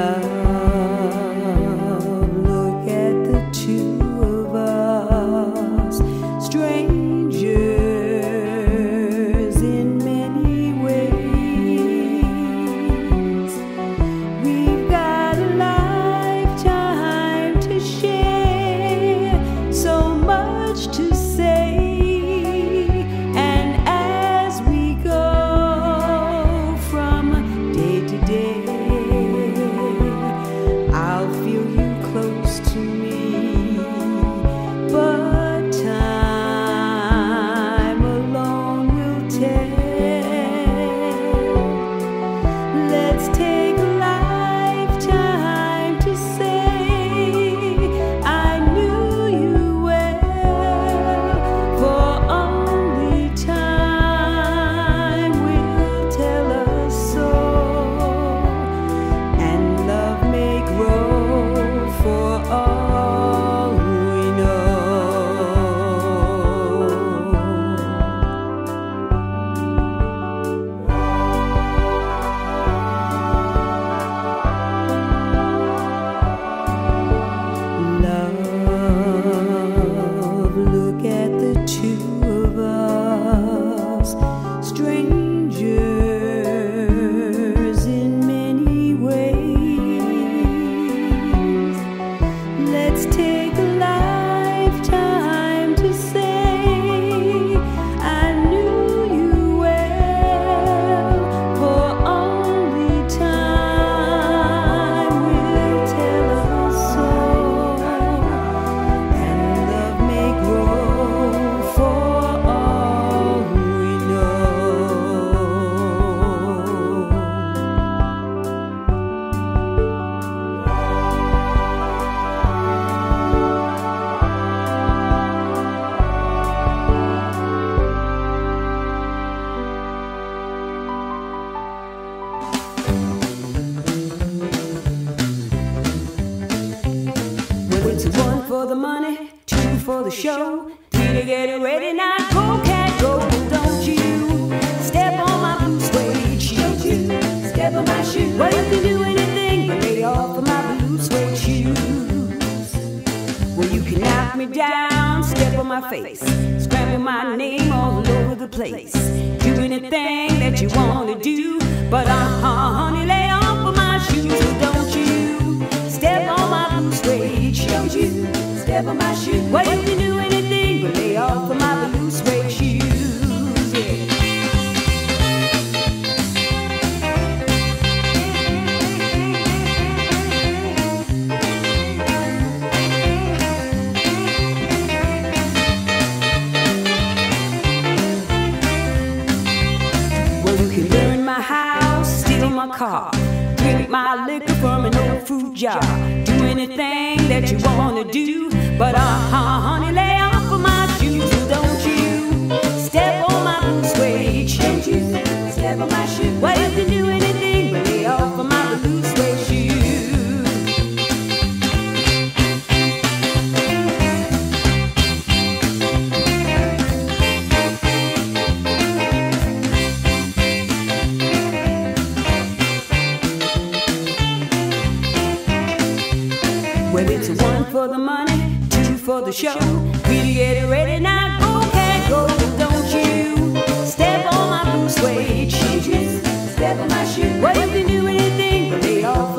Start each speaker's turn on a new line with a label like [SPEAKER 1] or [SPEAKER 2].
[SPEAKER 1] Love, look at the two of us, strangers in many ways. We've got a lifetime to share, so much to say, and as we go from day to day, I'll feel you close to me, but time alone will tell. Let's take a lifetime to say I knew you well, for only time will tell us so, and love may grow for all we know. Love, look at the two of us, strangers in many ways. Let's take a lifetime to say I knew you well, for only time will tell us so, and love may grow for all we know. Well, it's one for the money, two for the show, three to get it ready. Now go, cat, go, don't you step on my blue suede shoes. Don't you step on my shoes. Well, you can do anything but lay off of my blue suede shoes. Well, you can knock me down, step on my face, scramble my name all over the place. Do anything that you want to do, but honey, lay off of my shoes. So don't you step on my blue suede shoes. Don't you step on my shoes. Well, you can do anything but lay off of my blue suede shoes. Yeah. Well, you can burn my house, steal my car, drink my liquor from an old fruit jar. Do anything that you wanna do, but honey, lay off of my shoes. So don't you step on my blue suede shoes. Don't you step on my shoes. Well, you can do anything but lay off of my blue suede shoes. Well, it's one for the money, two for the show, three to get it ready. Now go, cat, go, don't you step on my blue suede shoes. Step on my shoes. Well, you can do anything but lay off